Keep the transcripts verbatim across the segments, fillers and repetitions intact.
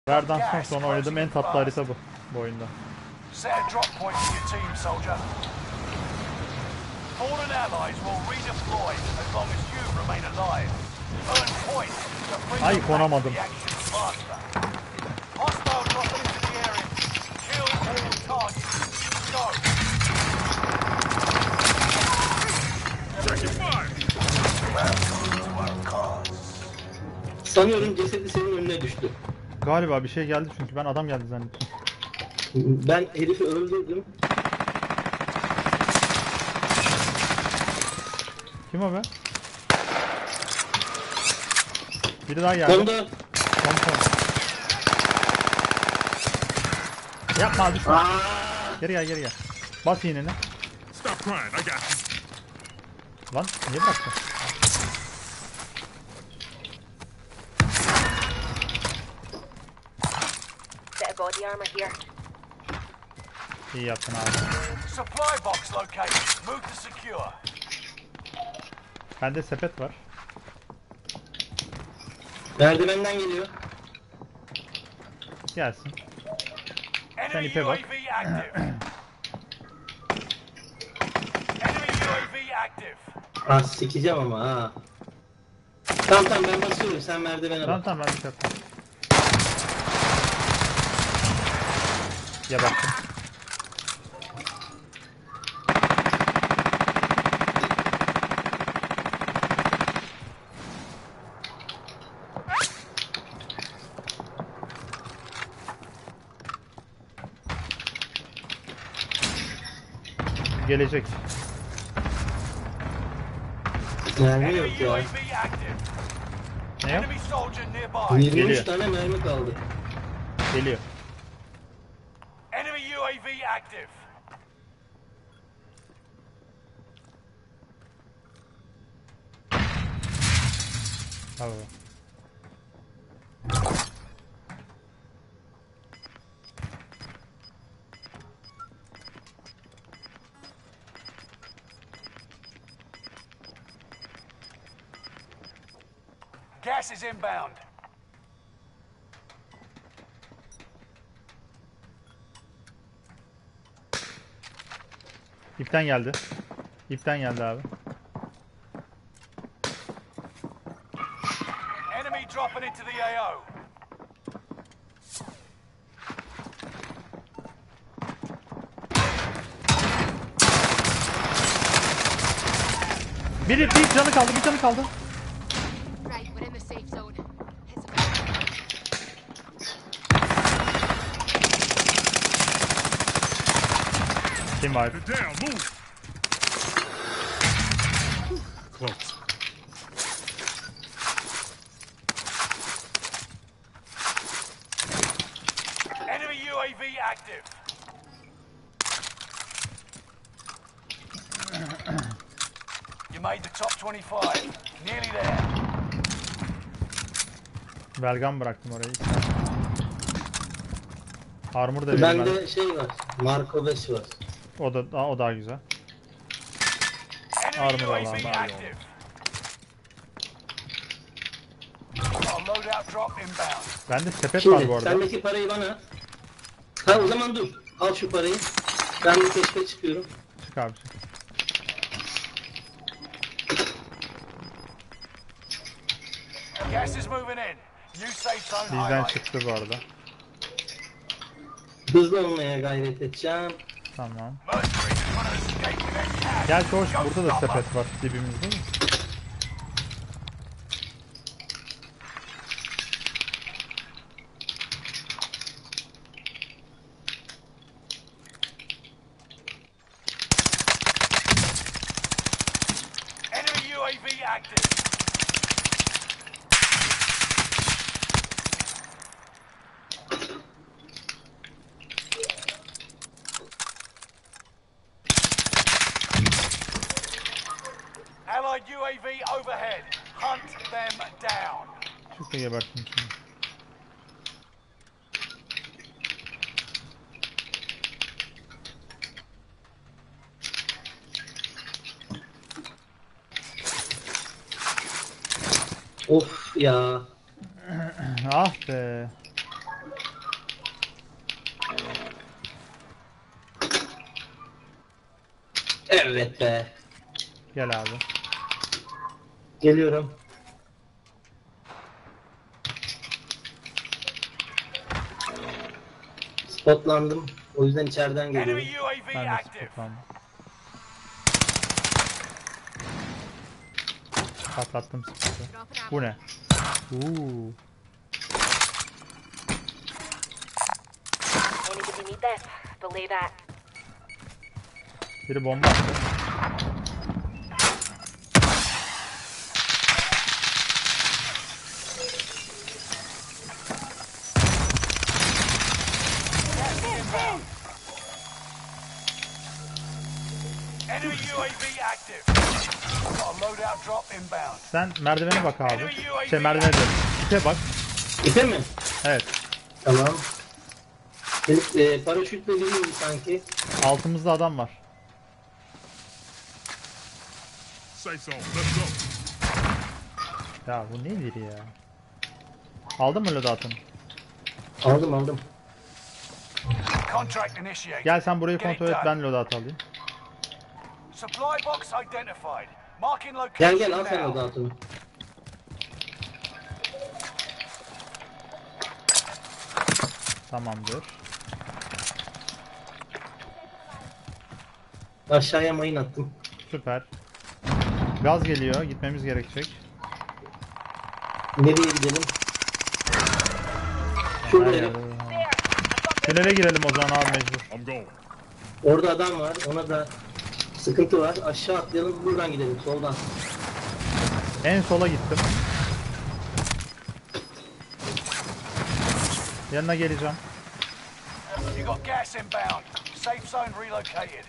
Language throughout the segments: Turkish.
Verdansk'tan sonra oynadığım en tatlı harita bu, bu oyunda. Set a drop point for your team, soldier. Fallen allies will redeploy as long as you remain alive. Earn points to bring Ay them back konamadım. to the action faster. Hostile dropping into the area. Kill all targets. Go. Sanıyorum cesedi senin önüne düştü. Galiba bir şey geldi çünkü ben adam geldi zannettim. Ben herifi öldürdüm. Kim o be? Biri daha geldi. Onda Tom tom. Yapma düşme. Aa! Geri gel geri gel. Bas iğneni. Stop crying, I got you. Lan niye bıraktın? Bit of body armor here. İyi yaptın abi. Supply box located. Move to secure. Bende sepet var. Merdivenden geliyor. Gelsin. Enemy ipe U A bak. V active. Enemy U A V active. Ah sikeceğim ama ha. Tamam tamam ben basıyorum sen merdivene Tamam bak. tamam ben bir şey yapayım. Gebertim. Gelecek. Mermi Enemy yok U A ya. V active. Ne yok? Enemy soldier nearby. yirmi üç Geliyor. tane mermi kaldı. Geliyor. Enemy U A V active. Tamam. Gas is inbound. İpten geldi. İpten geldi abi. Enemy dropping into the A O. Biri bir canı kaldı, bir canı kaldı. Right, we're in the safe zone. Hit some Kim var? Get down, move. Close. Enemy U A V active. You made the top twenty-five. Nearly there. Belgam bıraktım oraya. Armor da vereyim ben. Bende şey var. Marco beş var. O da o daha güzel. Enemy Armor U A alan V var ya. active. Got a loadout drop inbound. Bende sepet var bu Şimdi arada. sendeki parayı bana at. Ha o zaman dur. Al şu parayı. Ben bir keşfe çıkıyorum. Çık abi çık. Gas is moving in. New safe zone Bizden highlighted. çıktı bu arada. Hızlı olmaya gayret edeceğim. Tamam. Mercenaries is gonna escape with their cash. Gerçi hoş Go burada da stop 'em. sepet var dibimizde mi? Enemy U A V active. Allied U A V overhead. Hunt them down. Çık da gebertin şimdi. Of ya. Ah be. Evet be. Gel abi. Geliyorum. Spotlandım. O yüzden içeriden geliyorum. Enemy U A V Ben de active. spotlandım. Patlattım spotu. Dropping ammo. Bu ne? Uuu. Anybody need this? Belay that. Biri bomba attı. Enemy U A V active. Got a loadout drop inbound. Sen merdivene bak abi. Şey merdivene değil. İpe bak. İpe mi? Evet. Tamam. Benim e, paraşütle geliyor sanki. Altımızda adam var. Safe zone. Let's go. Ya bu nedir ya? Aldın mı loadout'unu? Aldım aldım. Contract initiated. Gel sen burayı Get it kontrol et, done. ben loadout alayım. Supply box identified. Marking location Gel gel al sen now. o dağıtını. Tamamdır. Aşağıya mayın attım. Süper. Gaz geliyor, gitmemiz gerekecek. Nereye gidelim? Şurada Her herif. yerde. Tünele girelim o zaman abi mecbur. I'm going. Orada adam var. Ona da sıkıntı var. Aşağı atlayalım. Buradan gidelim. Soldan. En sola gittim. Yanına geleceğim. You got gas inbound. Safe zone relocated.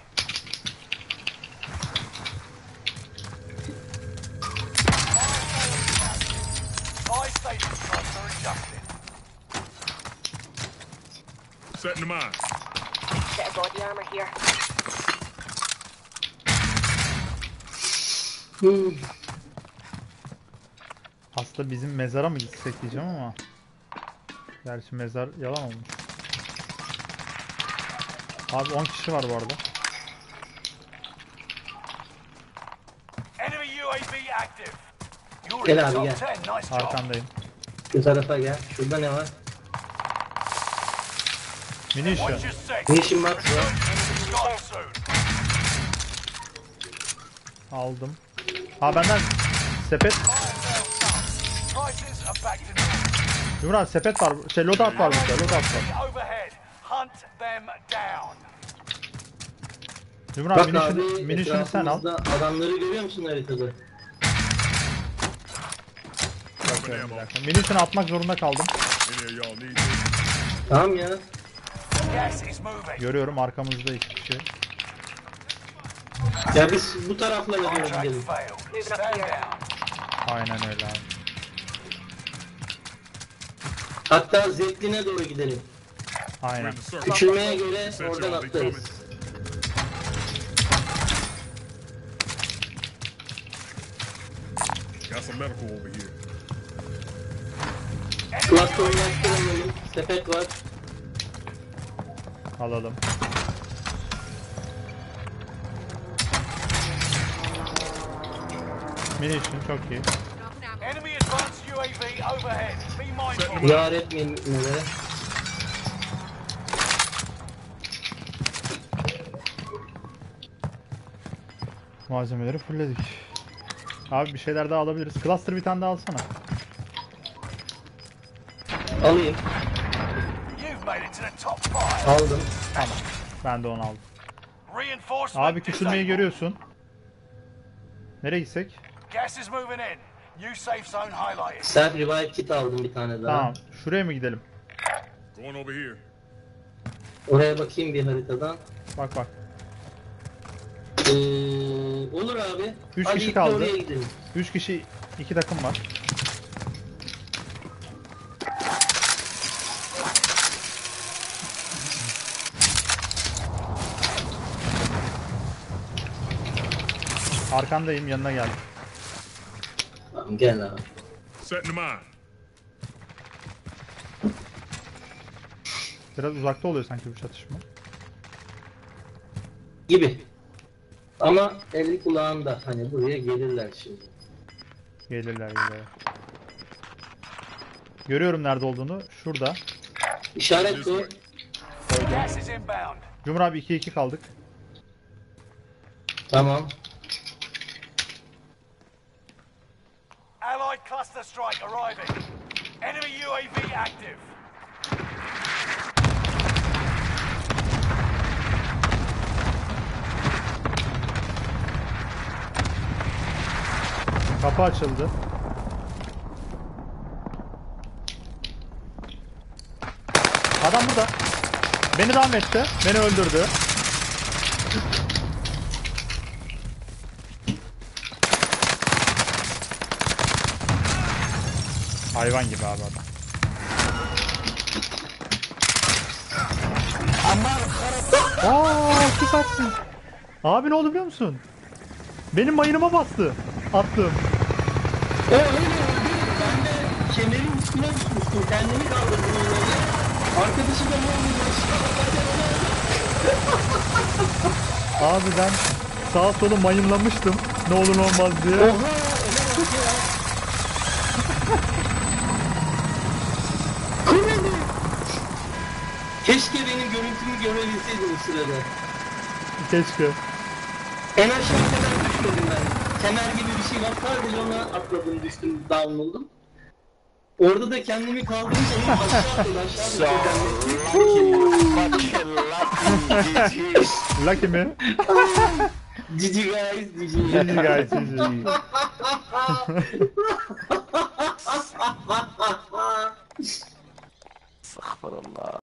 Buy station transfer adjusted. Setting the mine. Bit of body armor here. Hmm. Aslında bizim mezara mı gitsek diyeceğim ama. Gerçi mezar yalan olmuş. Abi on kişi var bu arada. Enemy U A V active. You're Gel in the abi, top gel. ten. Nice job. Arkandayım. Şu tarafa gel. Şurada ne var? Munition. Watch your six. Munition box var. Gone soon. Aldım. Ha benden sepet. Prices are back to normal. Yumru abi sepet var. Şey loadout var burada. Loadout var. Overhead. Hunt them down. Yumru abi Bak munition, abi munition'ı sen al. etrafımızda adamları görüyor musun haritada? Bakıyorum bir dakika. Munition atmak zorunda kaldım. Any of y'all need this? Tamam ya. Gas is moving. Görüyorum arkamızda iki kişi. Ya biz bu taraflara doğru Contract gidelim. failed. Stand down. Aynen öyle abi. Hatta Zetlin'e doğru gidelim. We're Aynen. in the circle. Küçülmeye göre Set oradan y'all. They atlarız. coming. Got some medical over here. Platformlaştıralım. Sepet var. Alalım. Munition çok iyi. Dropping ammo. Enemy advanced U A V overhead. Be mindful. Yar etmeyin nelere. Malzemeleri fullledik. Abi bir şeyler daha alabiliriz. Cluster bir tane daha alsana. Alayım. You've made it to the top five. Aldım. Tamam. Ben de onu aldım. Reinforcement Abi küçülmeyi disabled. görüyorsun. Nereye gitsek? Gas is moving in. New safe zone highlighted. Self revive kit aldım bir tane daha. Tamam. Şuraya mı gidelim? Going over here. Oraya bakayım bir haritadan. Bak bak. Ee, olur abi. Üç Hadi kişi ilk kaldı. oraya gidelim. Üç kişi, iki takım var. Arkandayım, yanına geldim. Tamam gel abi. Setting the mine. Biraz uzakta oluyor sanki bu çatışma. Gibi. Ama elli kulağında hani buraya gelirler şimdi. Gelirler gelirler. Görüyorum nerede olduğunu. Şurada. İşaret koy. Gas is inbound. Cumhur abi iki iki kaldık. Tamam. Allied cluster strike arriving. Enemy U A V active. Kapı açıldı. Adam burada. Beni devam etti. Beni öldürdü. Hayvan gibi abi adam. Aaa süpersin. Abi ne oldu biliyor musun? Benim mayınıma bastı. Attım. O öyle öldü. Ben de kemerin üstüne düşmüştüm. Kendimi kaldırdım öyle. Arkadaşı da ne olmuş? Abi ben sağa sola mayınlamıştım. Ne olur ne olmaz diye. Oha öyle bak ya. Kırıldı. Keşke benim görüntümü görebilseydin o sırada. Keşke. En aşağı kadar düşmedim ben. Kemer gibi bir şey var. Sadece ona atladım, düştüm, down oldum. Orada da kendimi kaldırınca onu aşağı atladım, aşağı atladım. Lucky mi? G G guys, G G. G G guys, G G.